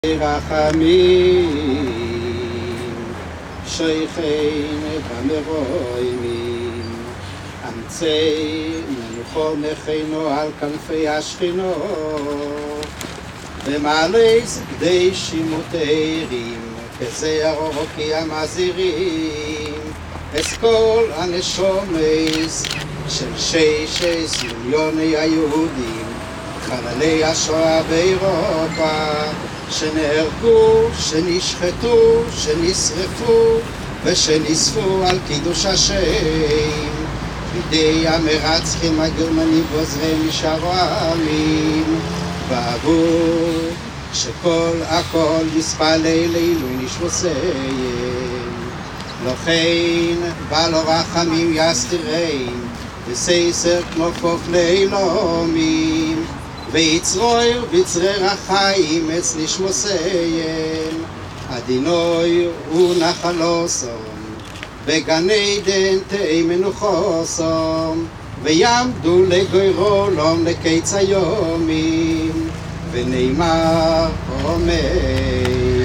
רחמים שייכין במרוימים אמצי מנוחו נחינו על כנפי השכינו ומעלי סגדי שימותרים כזר אורוקי המזירים אסכול הנשומס של 6 מיליוני היהודים חללי השואה באירופה שנהרגו, שנשחטו, שנשרפו ושנספו על קידוש השם בידי המרצחים הגרמנים גוזרי משאר העמים בעבור שכל הכל יספלל לעילוי נשמותיהם לכן בא לו רחמים יסתירם וסייסר כמו חוף לעילומים ויצרוי בצרי רחיים אץ נשמותיהם אדינוי ונחלוסום בגן עדן תהי מנוחוסום ויעמדו לגוירו לום לקיץ היומים ונאמר אמן